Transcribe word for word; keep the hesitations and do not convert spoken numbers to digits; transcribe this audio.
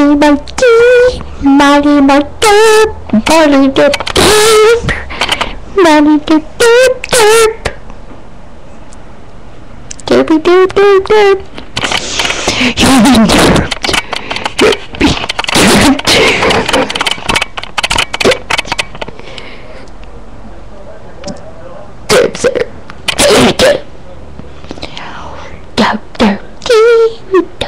Marty Marty, Marty Marty, Marty Dip Dip, Marty Dip Dip Dip, Derpy Derp Derp Derp. You've been derped. You've been derped. Derp sir. Derp derp. Derp derp.